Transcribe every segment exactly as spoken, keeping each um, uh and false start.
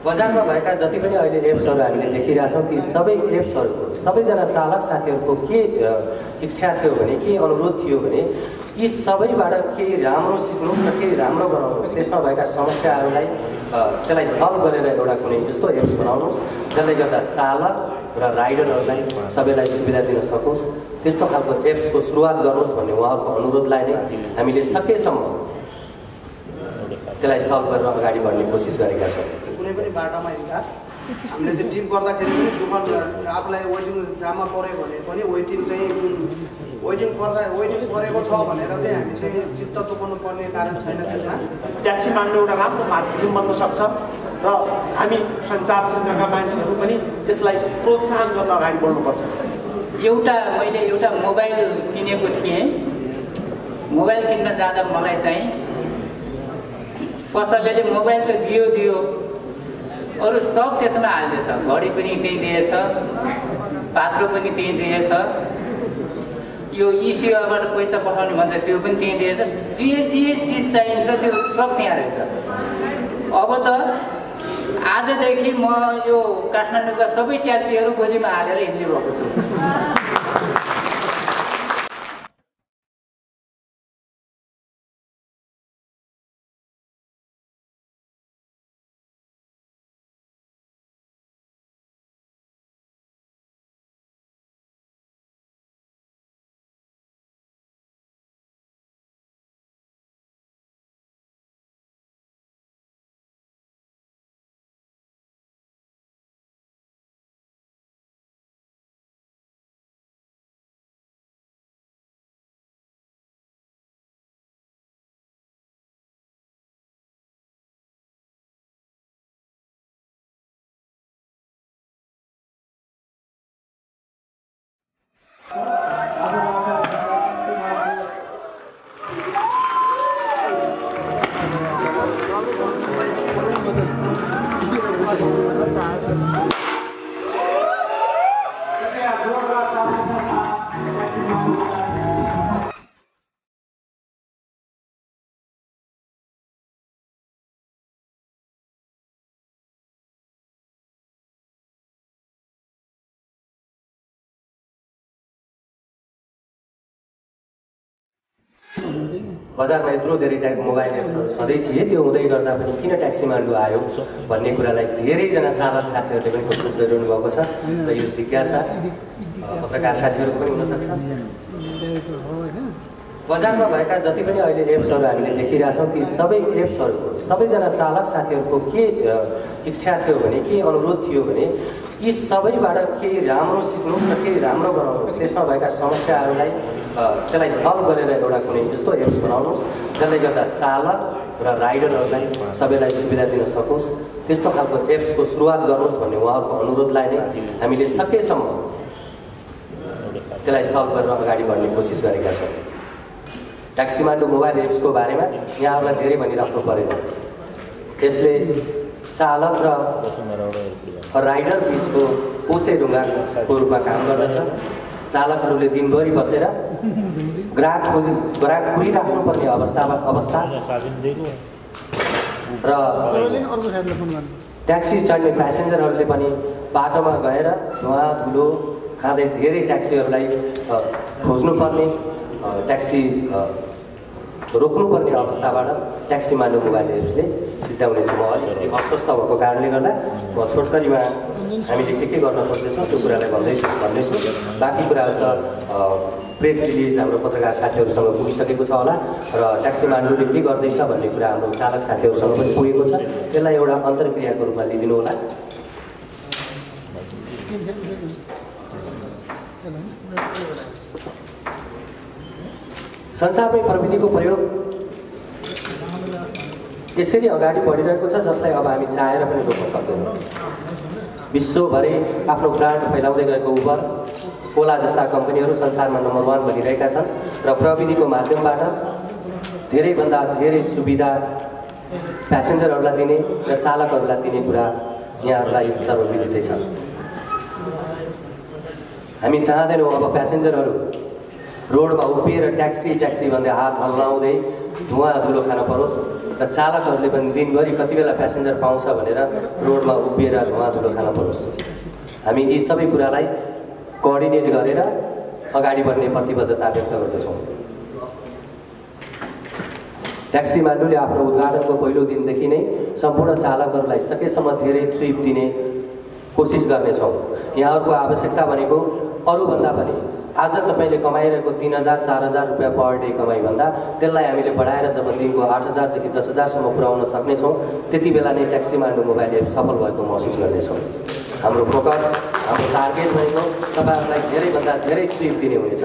बजारमा भएका जति पनि अहिले एप्सहरू हामीले देखिरहेछौँ ती सबै एप्सहरूको सबैजना चालक साथीहरूको के इच्छा थियो भने के अनुरोध थियो भने यी सबैबाट केही राम्रो सिक्नुहोस् र केही राम्रो बनाउनुहोस्, त्यसमा भएका समस्याहरूलाई त्यसलाई सल्भ गरेर एउटा कुनै यस्तो एप्स बनाउनुहोस् जसले गर्दा चालक र राइडरहरूलाई सबैलाई सुविधा दिन सकोस्, त्यस्तो खालको एप्सको सुरुवात गर्नुहोस् भन्ने उहाँहरूको अनुरोधलाई नै हामीले सकेसम्म त्यसलाई सल्भ गरेर अगाडि बढ्ने कोसिस गरेका छौँ। कुनै पनि बाटोमा हिँड्दा हामीले चाहिँ टिप गर्दाखेरि पनि दुकान आफूलाई वेटिङ जाममा पऱ्यो भने पनि वेटिङ चाहिँ जुन वेटिङ पर्दा वेटिङ परेको छ भनेर चाहिँ हामी चाहिँ चित्त चुकाउनु पर्ने कारण छैन। त्यसमा ट्याक्सी माग्नु एउटा राम्रो माध्यम बन्न सक्छ र हामी सञ्चार क्षेत्रका मान्छेहरू पनि यसलाई प्रोत्साहन गर्न अगाडि बढ्नुपर्छ। एउटा मैले एउटा मोबाइल किनेको थिएँ। मोबाइल किन्न जाँदा मलाई चाहिँ पसलले मोबाइल त दियो दियो अरू सब त्यसमा हाल्दैछ, घडी पनि त्यही दिएछ, पात्रो पनि त्यही दिएछ, यो ई सेवाबाट पैसा पठाउने भन्छ त्यो पनि त्यही दिएछ, जे जे चिज चाहिन्छ त्यो सब त्यहाँ रहेछ। अब त आजदेखि म यो काठमाडौँका सबै ट्याक्सीहरू गोजीमा हालेर हिँड्ने भएको छु। बजारमा यत्रो धेरै टाइपको मोबाइल एप्सहरू सधैँ थिए, त्यो हुँदै गर्दा पनि किन ट्याक्सी माग्नु आयो भन्ने कुरालाई धेरैजना चालक साथीहरूले पनि कोसिस गरिरहनु भएको छ र यो जिज्ञासा पत्रकार साथीहरूको पनि हुनसक्छ। बजारमा भएका जति पनि अहिले एप्सहरू हामीले देखिरहेछौँ ती सबै एप्सहरूको सबैजना चालक साथीहरूको के इच्छा थियो भने के अनुरोध थियो भने यी सबैबाट केही राम्रो सिक्नुहोस् र केही राम्रो बनाउनुहोस्, त्यसमा भएका समस्याहरूलाई त्यसलाई सल्भ गरेर एउटा कुनै यस्तो एप्स बनाउनुहोस् जसले गर्दा चालक र राइडरहरूलाई सबैलाई सुविधा दिन सकोस्, त्यस्तो खालको एप्सको सुरुवात गर्नुहोस् भन्ने उहाँहरूको अनुरोधलाई नै हामीले सकेसम्म त्यसलाई सल्भ गरेर अगाडि बढ्ने कोसिस गरेका छौँ। ट्याक्सी माग्नु मोबाइल एप्सको बारेमा यहाँहरूलाई धेरै भनिराख्नु परेन। यसले चालक र राइडर बिचको पोचे ढुङ्गाको रूपमा काम गर्दछ। चालकहरूले दिनभरि बसेर ग्राहक खोजी ग्राहक कुरिराख्नुपर्ने अवस्था अवस्था र ट्याक्सी चढ्ने प्यासेन्जरहरूले पनि बाटोमा गएर धुवा धुलो खाँदै धेरै ट्याक्सीहरूलाई खोज्नुपर्ने, ट्याक्सी रोक्नुपर्ने अवस्थाबाट ट्याक्सी माग्नु मोबाइल एप्सले सिद्ध्याउनेछ। म अलिकति अस्वस्थ भएको कारणले गर्दा म छोटकरीमा हामीले के के गर्न खोज्दैछौँ त्यो कुरालाई भन्दैछु भन्दैछु बाँकी कुराहरू त प्रेस रिलिज हाम्रो पत्रकार साथीहरूसँग पुगिसकेको छ होला र ट्याक्सी माग्नुले के गर्दैछ भन्ने कुरा हाम्रो चालक साथीहरूसँग पनि पुगेको छ। त्यसलाई एउटा अन्तर्क्रियाको रूपमा लिदिनु होला। संसारमै प्रविधिको प्रयोग यसरी अगाडि बढिरहेको छ जसलाई अब हामी चाहेर पनि रोक्न सक्दैनौँ। विश्वभरि आफ्नो ब्रान्ड फैलाउँदै गएको उबर, ओला जस्ता कम्पनीहरू संसारमा नम्बर वान बनिरहेका छन् र प्रविधिको माध्यमबाट धेरैभन्दा धेरै सुविधा प्यासेन्जरहरूलाई दिने र चालकहरूलाई दिने कुरा यहाँहरूलाई सर्वविदितै छ। हामी चाहँदैनौँ अब प्यासेन्जरहरू रोडमा उभिएर ट्याक्सी ट्याक्सी भन्दै हात हल्लाउँदै धुवा धुलो खान परोस्। र चालकहरूले पनि दिनभरि कति बेला प्यासेन्जर पाउँछ भनेर रोडमा उभिएर धुवा धुलो खान परोस्। हामी यी सबै कुरालाई कोअर्डिनेट गरेर अगाडि बढ्ने प्रतिबद्धता व्यक्त गर्दछौँ। ट्याक्सी मान्डुले आफ्नो उद्घाटनको पहिलो दिनदेखि नै सम्पूर्ण चालकहरूलाई सकेसम्म धेरै ट्रिप दिने कोसिस गर्नेछौँ। यहाँहरूको आवश्यकता भनेको अरूभन्दा पनि आज तपाईँले कमाइरहेको तिन हजार चार हजार रुपियाँ पर डे कमाइभन्दा त्यसलाई हामीले बढाएर जब दिनको आठ हजारदेखि दस हजारसम्म पुर्याउन सक्नेछौँ त्यति बेला नै ट्याक्सी मान्डु मोबाइल एप सफल भएको महसुस गर्नेछौँ। हाम्रो फोकस, हाम्रो टार्गेट भनेको तपाईँहरूलाई धेरैभन्दा धेरै ट्रिप दिने हुनेछ।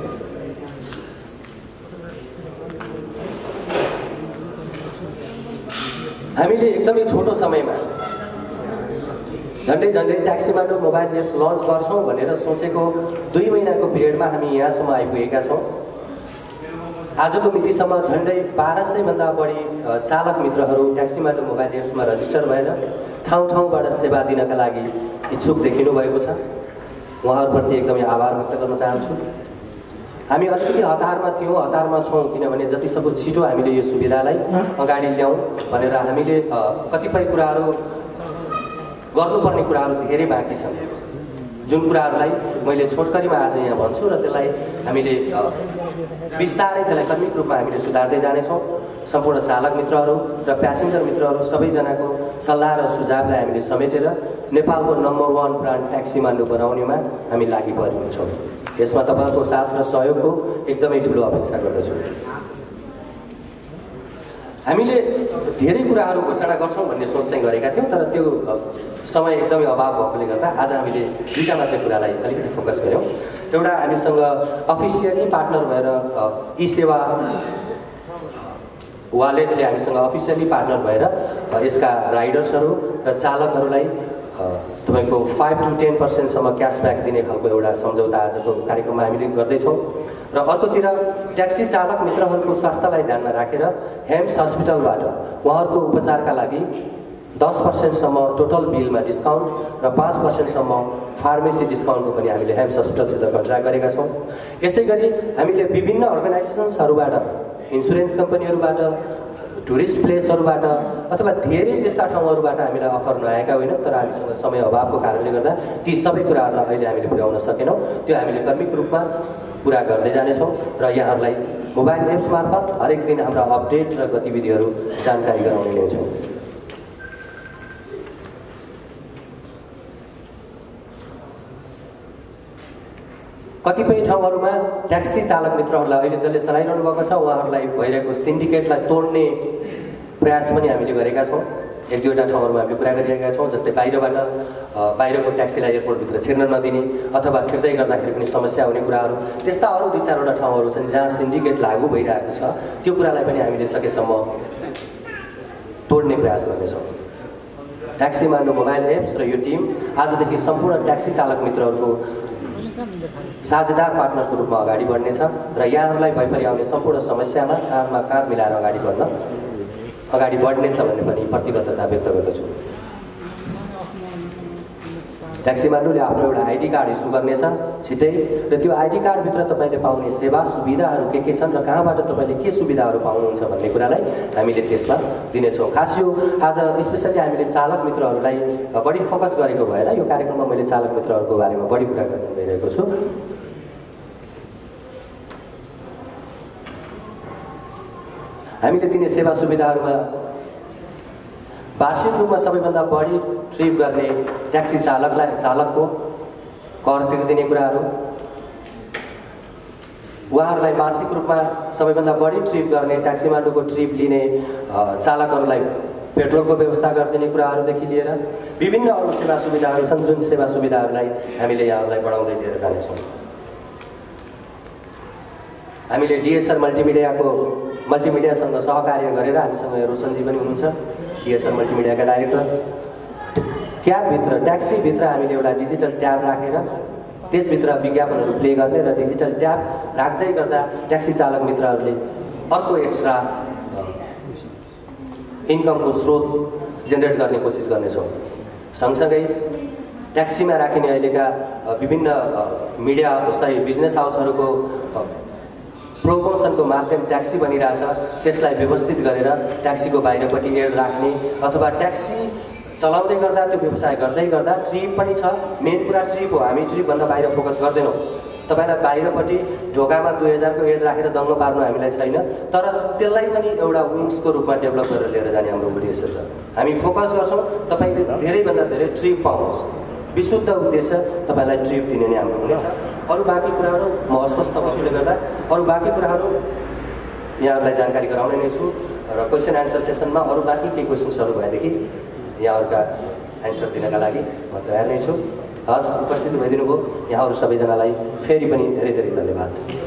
हामीले एकदमै छोटो समयमा झन्डै झन्डै taxi Mandu mobile apps launch गर्छौँ भनेर सोचेको दुई महिनाको पिरियडमा हामी यहाँसम्म आइपुगेका छौँ। आजको मितिसम्म झन्डै बाह्र सयभन्दा बढी चालक मित्रहरू ट्याक्सी मान्डु मोबाइल एप्समा रजिस्टर भएर ठाउँ ठाउँबाट सेवा दिनका लागि इच्छुक देखिनु भएको छ। उहाँहरूप्रति एकदमै आभार व्यक्त गर्न चाहन्छु। हामी अलिकति हतारमा थियौँ, हतारमा छौँ, किनभने जतिसक्दो छिटो हामीले यो सुविधालाई अगाडि ल्याउँ भनेर हामीले कतिपय कुराहरू गर्नुपर्ने कुराहरू धेरै बाँकी छन्, जुन कुराहरूलाई मैले छोटकरीमा आज यहाँ भन्छु र त्यसलाई हामीले बिस्तारै त्यसलाई क्रमिक रूपमा हामीले सुधार्दै जानेछौँ। सम्पूर्ण चालक मित्रहरू र प्यासेन्जर मित्रहरू सबैजनाको सल्लाह र सुझावलाई हामीले समेटेर नेपालको number one brand taxi Mandu बनाउनेमा हामी लागि परेका छौँ। यसमा तपाईँहरूको साथ र सहयोगको एकदमै ठुलो अपेक्षा गर्दछु। हामीले धेरै कुराहरू घोषणा गर्छौँ भन्ने सोच चाहिँ गरेका थियौँ, तर त्यो समय एकदमै अभाव भएकोले गर्दा आज हामीले दुईवटा मात्रै कुरालाई अलिकति फोकस गऱ्यौँ। एउटा हामीसँग अफिसियली पार्टनर भएर ई सेवा वालेटले हामीसँग अफिसियली पार्टनर भएर यसका राइडर्सहरू र चालकहरूलाई तपाईँको फाइभ टु टेन पर्सेन्टसम्म क्यासब्याक दिने खालको एउटा सम्झौता आजको कार्यक्रममा हामीले गर्दैछौँ। र अर्कोतिर ट्याक्सी चालक मित्रहरूको स्वास्थ्यलाई ध्यानमा राखेर हेम्स हस्पिटलबाट उहाँहरूको उपचारका लागि दस पर्सेन्टसम्म टोटल बिलमा डिस्काउन्ट र पाँच पर्सेन्टसम्म फार्मेसी डिस्काउन्टको पनि हामीले हेम्स हस्पिटलसित कन्ट्र्याक्ट गरेका छौँ। यसै गरी हामीले विभिन्न अर्गनाइजेसन्सहरूबाट, इन्सुरेन्स कम्पनीहरूबाट, टुरिस्ट प्लेसहरूबाट अथवा धेरै त्यस्ता ठाउँहरूबाट हामीलाई अफर नआएका होइन, तर हामीसँग समय अभावको कारणले गर्दा ती सबै कुराहरूलाई अहिले हामीले पुर्याउन सकेनौँ। त्यो हामीले क्रमिक रूपमा पुरा गर्दै जानेछौँ र यहाँहरूलाई मोबाइल एप्स मार्फत हरेक दिन हाम्रा अपडेट र गतिविधिहरू जानकारी गराउने नै छौँ। कतिपय ठाउँहरूमा ट्याक्सी चालक मित्रहरूलाई अहिले जसले चलाइरहनु भएको छ उहाँहरूलाई भइरहेको सिन्डिकेटलाई तोड्ने प्रयास पनि हामीले गरेका छौँ। एक दुईवटा ठाउँहरूमा हामीले कुरा गरिरहेका छौँ, जस्तै बाहिरबाट बाहिरको ट्याक्सीलाई एयरपोर्टभित्र छिर्न नदिने अथवा छिर्दै गर्दाखेरि पनि समस्या हुने कुराहरू, त्यस्ता अरू दुई चारवटा ठाउँहरू छन् जहाँ सिन्डिकेट लागू भइरहेको छ। त्यो कुरालाई पनि हामीले सकेसम्म तोड्ने प्रयास गर्नेछौँ। ट्याक्सी मान्डु मोबाइल एप्स र यो टिम आजदेखि सम्पूर्ण ट्याक्सी चालक मित्रहरूको साझेदार पार्टनरको रूपमा अगाडि बढ्नेछ र यहाँहरूलाई भइपरि आउने सम्पूर्ण समस्यामा काँधमा काँध मिलाएर अगाडि बढ्न अगाडि बढ्नेछ भन्ने पनि प्रतिबद्धता व्यक्त गर्दछु। ट्याक्सी मान्डुले आफ्नो एउटा आइडी कार्ड इस्यु गर्नेछ छिटै, र त्यो आइडी कार्डभित्र तपाईँले पाउने सेवा सुविधाहरू के के छन् र कहाँबाट तपाईँले के सुविधाहरू पाउनुहुन्छ भन्ने कुरालाई हामीले त्यसमा दिनेछौँ। खास यो आज स्पेसली हामीले चालक मित्रहरूलाई बढी फोकस गरेको भएर यो कार्यक्रममा मैले चालक मित्रहरूको बारेमा बढी कुरा गर्न गइरहेको छु। हामीले दिने सेवा सुविधाहरूमा वार्षिक रूपमा सबैभन्दा बढी ट्रिप गर्ने ट्याक्सी चालकलाई चालकको कर तिर्दिने कुराहरू, उहाँहरूलाई मासिक रूपमा सबैभन्दा बढी ट्रिप गर्ने ट्याक्सी मान्डुको ट्रिप लिने चालकहरूलाई पेट्रोलको व्यवस्था गरिदिने कुराहरूदेखि लिएर विभिन्न अरू सेवा सुविधाहरू छन्, जुन सेवा सुविधाहरूलाई हामीले यहाँहरूलाई बढाउँदै लिएर जानेछौँ। हामीले डिएसआर मल्टिमिडियाको मल्टिमिडियासँग सहकार्य गरेर हामीसँग रोशनजी पनि हुनुहुन्छ, डिएसआर मल्टिमिडियाका डाइरेक्टर। क्याबभित्र ट्याक्सीभित्र हामीले एउटा डिजिटल ट्याब राखेर त्यसभित्र विज्ञापनहरू प्ले गर्ने र डिजिटल ट्याब राख्दै गर्दा ट्याक्सी चालक मित्रहरूले अर्को एक्स्ट्रा इन्कमको स्रोत जेनेरेट गर्ने कोसिस गर्नेछौँ। सँगसँगै ट्याक्सीमा राखिने अहिलेका विभिन्न मिडिया सरी बिजनेस हाउसहरूको प्रमोसनको माध्यम ट्याक्सी बनिरहेछ, त्यसलाई व्यवस्थित गरेर ट्याक्सीको बाहिरपट्टि एड राख्ने अथवा ट्याक्सी चलाउँदै गर्दा त्यो व्यवसाय गर्दै गर्दा ट्रिप पनि छ। मेन कुरा ट्रिप हो, हामी ट्रिपभन्दा बाहिर फोकस गर्दैनौँ। तपाईँलाई बाहिरपट्टि ढोकामा दुई हजारको एड राखेर दङ्गो पार्नु हामीलाई छैन, तर त्यसलाई पनि एउटा विङ्सको रूपमा डेभलप गरेर लिएर जाने हाम्रो उद्देश्य छ। हामी फोकस गर्छौँ तपाईँले धेरैभन्दा धेरै ट्रिप पाउनुहोस्, विशुद्ध उद्देश्य तपाईँलाई ट्रिप दिने नै हाम्रो हुनेछ। अरू बाँकी कुराहरू म अस्वस्थ भएकोले गर्दा अरू बाँकी कुराहरू यहाँहरूलाई जानकारी गराउने नै छु र क्वेसन एन्सर सेसनमा अरू बाँकी केही क्वेसन्सहरू भएदेखि यहाँहरूका एन्सर दिनका लागि म तयार नै छु। हस्, उपस्थित भइदिनु भयो यहाँहरू सबैजनालाई फेरि पनि धेरै धेरै धन्यवाद।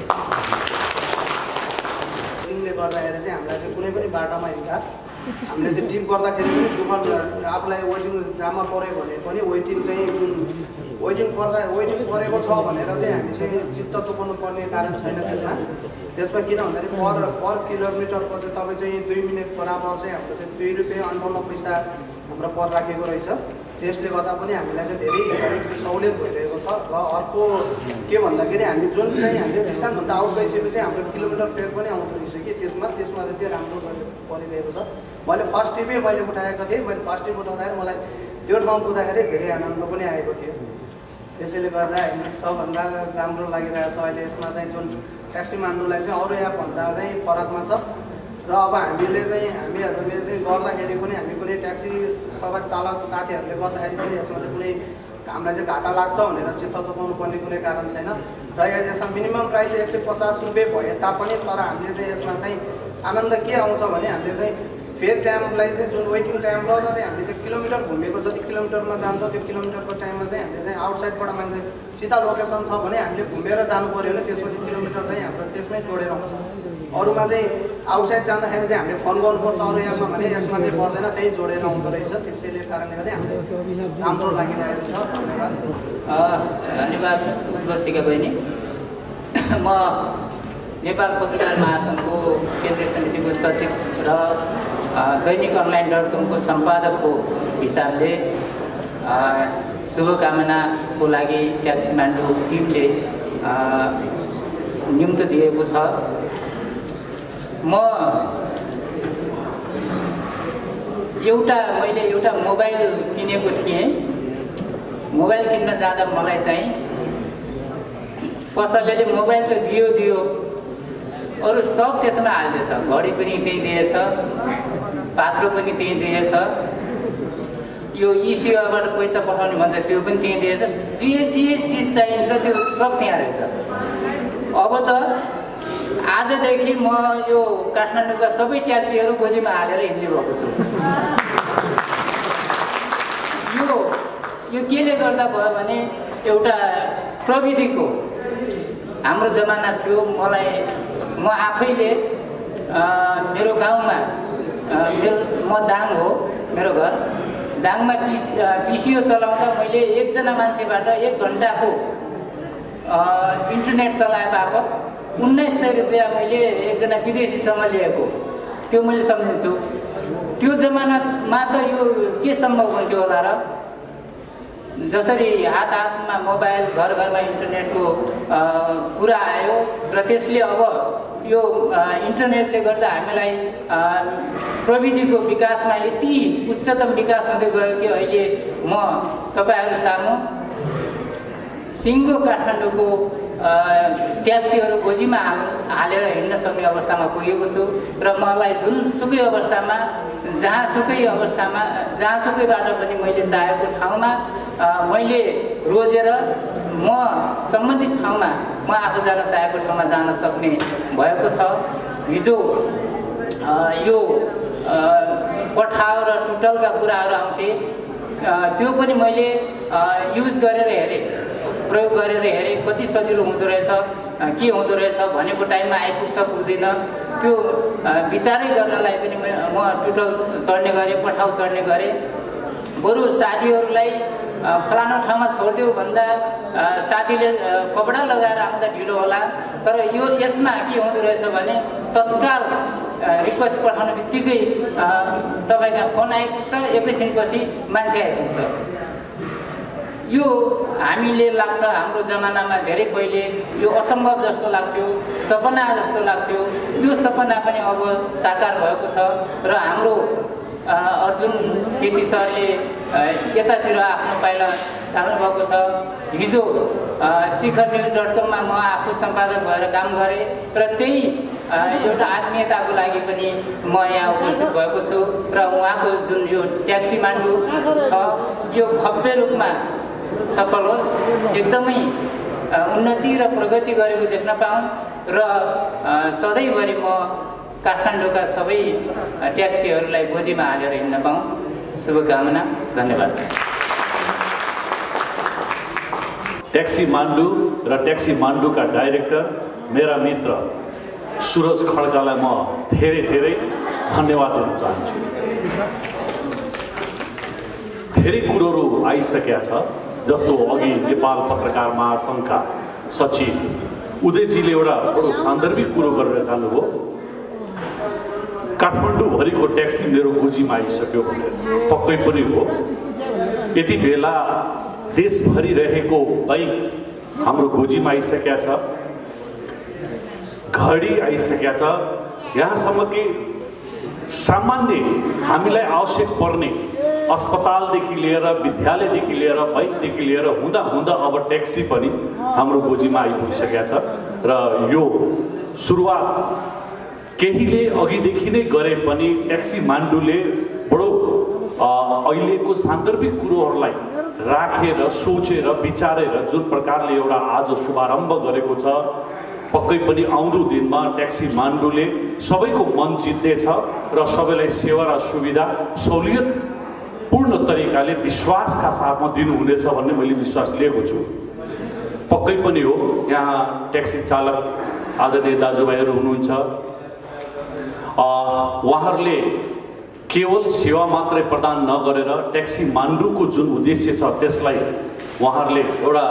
टिमले गर्दाखेरि चाहिँ हामीलाई चाहिँ कुनै पनि बाटोमा हिँड्दा हामीले चाहिँ टिम गर्दाखेरि पनि दुःख आफूलाई वेटिङ जाममा पऱ्यो भने पनि वेटिङ चाहिँ जुन वेटिङ पर्दा वेटिङ परेको छ भनेर चाहिँ हामी चाहिँ चित्त चुकाउनु पर्ने कारण छैन त्यसमा। त्यसमा किन भन्दाखेरि पर पर किलोमिटरको चाहिँ तपाईँ चाहिँ दुई मिनट बराबर चाहिँ हाम्रो चाहिँ दुई रुपियाँ अन्ठाउन्न पैसा हाम्रो पर राखेको रहेछ। त्यसले गर्दा पनि हामीलाई चाहिँ धेरै सहुलियत भइरहेको छ। र अर्को के भन्दाखेरि हामी जुन चाहिँ हामीले दिशाभन्दा आउट गइसकेपछि हाम्रो किलोमिटर फेयर पनि आउँदो रहेछ कि त्यसमा त्यसमा चाहिँ राम्रो परिरहेको छ। मैले फर्स्ट टिपै मैले उठाएको थिएँ। मैले फर्स्ट टिप उठाउँदाखेरि मलाई त्यो ठाउँ पुग्दाखेरि धेरै आनन्द पनि आएको थियो। त्यसैले गर्दा होइन सबभन्दा राम्रो लागिरहेको छ अहिले यसमा चाहिँ जुन ट्याक्सी मान्नुलाई चाहिँ अरू एपभन्दा चाहिँ फरकमा छ। र अब हामीले चाहिँ हामीहरूले चाहिँ गर्दाखेरि पनि हामी कुनै ट्याक्सी सवार चालक साथीहरूले गर्दाखेरि पनि यसमा चाहिँ कुनै हामीलाई चाहिँ घाटा लाग्छ भनेर चित्त चुकाउनु पर्ने कुनै कारण छैन। र यसमा मिनिमम प्राइस एक सय पचास रुपियाँ भए तापनि तर हामीले चाहिँ यसमा चाहिँ आनन्द के आउँछ भने हामीले चाहिँ फेयर टाइमलाई चाहिँ जुन वेटिङ टाइम र चाहिँ हामीले चाहिँ किलोमिटर घुमेको जति किलोमिटरमा जान्छ त्यो किलोमिटरको टाइममा चाहिँ हामीले चाहिँ आउटसाइडबाट मान्छे सिधा लोकेसन छ भने हामीले घुमेर जानु पऱ्यो भने त्यसमा चाहिँ किलोमिटर चाहिँ हाम्रो त्यसमै जोडेर आउँछ। अरूमा चाहिँ आउटसाइड जाँदाखेरि चाहिँ हामीले फोन गर्नुपर्छ अरू यसमा भने यसमा चाहिँ पर्दैन, त्यही जोडेर आउँदो रहेछ। त्यसैले कारणले गर्दा हामीलाई राम्रो लागिरहेको छ। धन्यवाद। धन्यवाद उर्वशिका बहिनी। म नेपाल पत्रकार महासङ्घको केन्द्रीय समितिको सचिव र दैनिक अनलाइन डट कमको सम्पादकको हिसाबले शुभकामनाको लागि काठमाडौँ टिमले निम्तो दिएको छ। म एउटा मैले एउटा मोबाइल किनेको थिएँ। मोबाइल किन्न जाँदा मलाई चाहिँ कसैले मोबाइल त दियो दियो अरू सब त्यसमा हाल्दैछ, घडी पनि त्यही दिएछ, पात्रो पनि त्यही दिएछ, यो इसिओबाट पैसा पठाउने भन्छ त्यो पनि त्यही दिएछ, जे जे चिज चाहिन्छ त्यो सब त्यहाँ रहेछ। अब त आजदेखि म यो काठमाडौँका सबै ट्याक्सीहरू गोजीमा हालेर हिँड्ने भएको छु। यो यो केले गर्दा भयो भने एउटा प्रविधिको हाम्रो जमाना थियो। मलाई म आफैले मेरो गाउँमा मेरो म दाङ हो, मेरो घर दाङमा पिस पिसिओ चलाउँदा मैले एकजना मान्छेबाट एक घन्टाको इन्टरनेट चलाए बापत उन्नाइस सय रुपियाँ मैले एकजना विदेशीसँग लिएको त्यो मैले सम्झिन्छु। त्यो जमानामा त यो के सम्भव हुन्थ्यो होला र? जसरी हात हातमा मोबाइल, घर घरमा इन्टरनेटको कुरा आयो र त्यसले अब यो इन्टरनेटले गर्दा हामीलाई प्रविधिको विकासमा यति उच्चतम विकास हुँदै गयो कि अहिले म तपाईँहरू सामु सिङ्गो काठमाडौँको ट्याक्सीहरू गोजीमा हाल हालेर हिँड्न सक्ने अवस्थामा पुगेको छु। र मलाई जुनसुकै अवस्थामा जहाँसुकै अवस्थामा जहाँसुकैबाट पनि मैले चाहेको ठाउँमा मैले रोजेर म सम्बन्धित ठाउँमा म आफू जान चाहेको ठाउँमा जान सक्ने भएको छ। हिजो यो पठाउ र टुटलका कुराहरू आउँथे, त्यो पनि मैले युज गरेर हेरेँ, प्रयोग गरेर हेरेँ कति सजिलो हुँदो रहेछ, के हुँदो रहेछ, भनेको टाइममा आइपुग्छ पुग्दैन त्यो विचारै गर्नलाई पनि म टुटल चढ्ने गरेँ, पठाउ चढ्ने गरेँ। बरु साथीहरूलाई फलानु ठाउँमा छोडिदेऊ भन्दा साथीले कपडा लगाएर आउँदा ढिलो होला, तर यो यसमा के हुँदो रहेछ भने तत्काल रिक्वेस्ट पठाउने बित्तिकै तपाईँका फोन आइपुग्छ, एकैछिनपछि मान्छे आइपुग्छ। यो हामीले लाग्छ हाम्रो जमानामा धेरै पहिले यो असम्भव जस्तो लाग्थ्यो, सपना जस्तो लाग्थ्यो। यो सपना पनि अब साकार भएको छ र हाम्रो अर्जुन केसी सरले यतातिर आफ्नो पाइला चाल्नुभएको छ। हिजो शिखर न्युज डट कममा म आफू सम्पादक भएर काम गरेँ र त्यही एउटा आत्मीयताको लागि पनि म यहाँ उपस्थित भएको छु र उहाँको जुन यो ट्याक्सी मान्डु छ यो भव्य रूपमा सफल होस्, एकदमै उन्नति र प्रगति गरेको देख्न पाऊँ र सधैँभरि म काठमाडौँका सबै ट्याक्सीहरूलाई गोजीमा हालेर हिँड्न पाऊँ। शुभकामना, धन्यवाद। ट्याक्सी मान्डु र ट्याक्सी मान्डुका डाइरेक्टर मेरा मित्र सुरज खड्कालाई म धेरै धेरै धन्यवाद दिन चाहन्छु। धेरै कुरोहरू आइसकेका छ, जस्तो अघि नेपाल पत्रकार महासङ्घका सचिव उदयजीले एउटा बडो सान्दर्भिक कुरो गरेर जानुभयो। काठमाडौँभरिको ट्याक्सी मेरो गोजीमा आइसक्यो भनेर। पक्कै पनि हो। यति बेला देशभरि रहेको बाइक हाम्रो गोजीमा आइसकेका छ, घडी आइसकेका छ। यहाँसम्म कि सामान्य हामीलाई आवश्यक पर्ने अस्पतालदेखि लिएर विद्यालयदेखि लिएर बाइकदेखि लिएर हुँदा हुँदा अब ट्याक्सी पनि हाम्रो गोजीमा आइपुगिसकेका छ र यो सुरुवात केहीले अघिदेखि नै गरे पनि ट्याक्सी मान्डुले बडो अहिलेको सान्दर्भिक कुरोहरूलाई राखेर सोचेर विचारेर जुन प्रकारले एउटा आज शुभारम्भ गरेको छ, पक्कै पनि आउँदो दिनमा ट्याक्सी मान्डुले सबैको मन जित्नेछ र सबैलाई सेवा र सुविधा सहुलियत पूर्ण तरिकाले विश्वासका साथमा दिनुहुनेछ भन्ने मैले विश्वास लिएको छु। पक्कै पनि हो, यहाँ ट्याक्सी चालक आदरणीय दाजुभाइहरू हुनुहुन्छ। उहाँहरूले केवल सेवा मात्रै प्रदान नगरेर ट्याक्सी मान्डुको जुन उद्देश्य छ त्यसलाई उहाँहरूले एउटा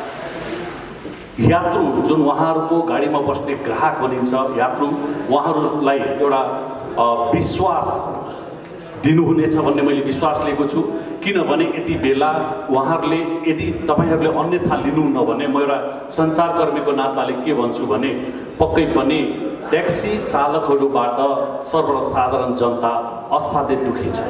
यात्रु जुन उहाँहरूको गाडीमा बस्ने ग्राहक भनिन्छ यात्रु, उहाँहरूलाई एउटा विश्वास दिनुहुनेछ भन्ने मैले विश्वास लिएको छु। किनभने यति बेला उहाँहरूले यदि तपाईँहरूले अन्यथा लिनुहुन्न भने म एउटा सञ्चारकर्मीको नाताले के भन्छु भने पक्कै पनि ट्याक्सी चालकहरूबाट सर्वसाधारण जनता असाध्यै दुखी छ।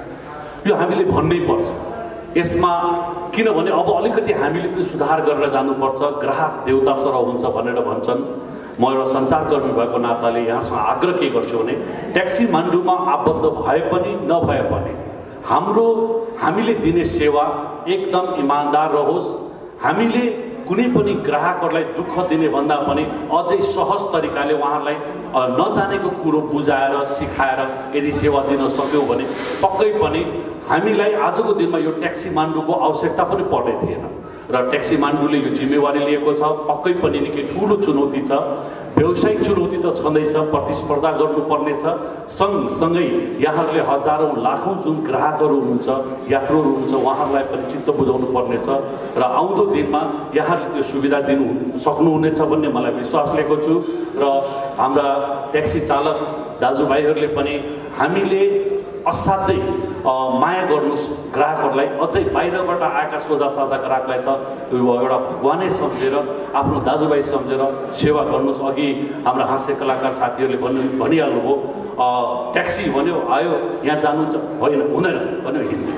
यो हामीले भन्नै पर्छ यसमा, किनभने अब अलिकति हामीले पनि सुधार गरेर जानुपर्छ। ग्राहक देवता सरह हुन्छ भनेर भन्छन्। म एउटा सञ्चारकर्मी भएको नाताले यहाँसँग आग्रह के गर्छु भने ट्याक्सी मान्डुमा आबद्ध भए पनि नभए पनि हाम्रो हामीले दिने सेवा एकदम इमान्दार रहोस्। हामीले कुनै पनि ग्राहकहरूलाई दुःख दिने भन्दा पनि अझै सहज तरिकाले उहाँहरूलाई नजानेको कुरो बुझाएर सिकाएर यदि सेवा दिन सक्यौँ भने पक्कै पनि हामीलाई आजको दिनमा यो ट्याक्सी मान्डुको आवश्यकता पनि पर्ने थिएन र ट्याक्सी मान्डुले यो जिम्मेवारी लिएको छ। पक्कै पनि निकै ठुलो चुनौती छ, व्यावसायिक चुनौती त छँदैछ, प्रतिस्पर्धा गर्नुपर्ने छ। सँगसँगै यहाँहरूले हजारौँ लाखौँ जुन ग्राहकहरू हुनुहुन्छ यात्रुहरू हुनुहुन्छ उहाँहरूलाई पनि चित्त बुझाउनु पर्नेछ र आउँदो दिनमा यहाँहरूले त्यो सुविधा दिनु सक्नुहुनेछ भन्ने मलाई विश्वास लिएको छु। र हाम्रा ट्याक्सी चालक दाजुभाइहरूले पनि हामीले असाध्यै माया गर्नुहोस् ग्राहकहरूलाई। अझै बाहिरबाट आएका सोझा साझा ग्राहकलाई त एउटा भगवानै सम्झेर आफ्नो दाजुभाइ सम्झेर सेवा गर्नुहोस्। अघि हाम्रा हाँस्य कलाकार साथीहरूले भन्नु भनिहाल्नुभयो ट्याक्सी भन्यो आयो यहाँ जानुहुन्छ, होइन हुँदैन भन्यो हिँड्ने।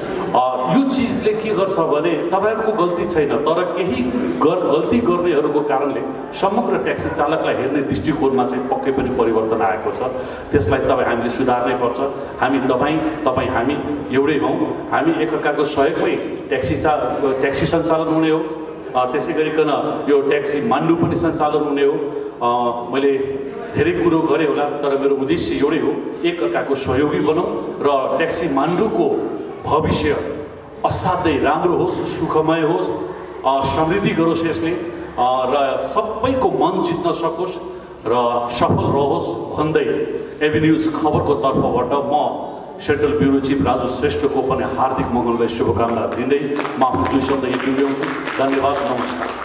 यो चिजले के गर्छ भने तपाईँहरूको गल्ती छैन, तर केही गर गल्ती गर्नेहरूको कारणले समग्र ट्याक्सी चालकलाई हेर्ने दृष्टिकोणमा चाहिँ पक्कै पनि परिवर्तन आएको छ। त्यसलाई तपाईँ हामीले सुधार्नै पर्छ। हामी तपाईँ तपाईँ हामी एउटै हौँ। हामी एकअर्काको सहयोगमै ट्याक्सी चा ट्याक्सी सञ्चालन हुने हो। त्यसै गरिकन यो ट्याक्सी मान्डु पनि सञ्चालन हुने हो। मैले धेरै कुरो गरेँ होला, तर मेरो उद्देश्य एउटै हो, एकअर्काको सहयोगी बनौँ र ट्याक्सी मान्डुको भविष्य असाध्यै राम्रो होस्, सुखमय होस्, समृद्धि गरोस् यसले र सबैको मन जित्न सकोस् र सफल रहोस् भन्दै एभिन्युज खबरको तर्फबाट म सेन्ट्रल ब्युरो चिफ राजु श्रेष्ठको पनि हार्दिक मङ्गलमय शुभकामना दिँदै म आफ्नो दुई शब्द यति ल्याउँछु। धन्यवाद, नमस्कार।